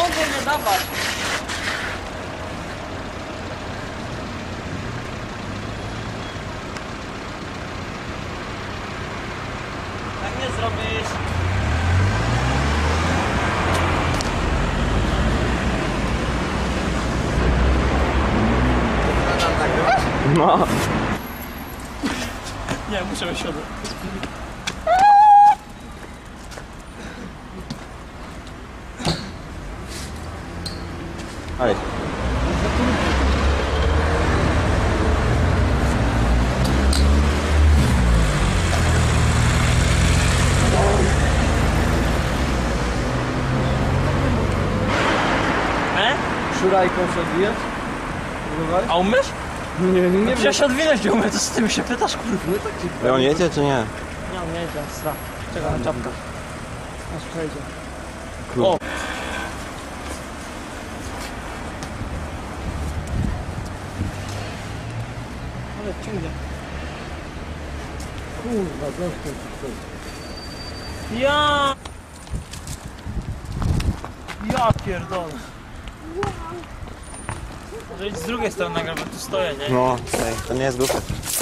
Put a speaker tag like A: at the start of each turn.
A: mogę nie dawać. Tak nie zrobisz.
B: No.
A: Nie, muszę osiąść.
B: Oj.
C: Szurajką się odbijać?
A: A umiesz?
C: Nie
A: Przecież odwinąć nie umiem, to z tym się pytasz, kurwa.
C: No tak ci
B: On jedzie czy nie?
A: Nie, on nie jedzie, stra. Czekaj na czapkę. Aż przejdzie.
B: Kurde.
A: O! Ale ciągnie.
C: kurwa, gościem ci coś.
A: Ja pierdolę. Może idź z drugiej strony nagram, bo tu stoję, nie?
B: No, to nie jest głupie.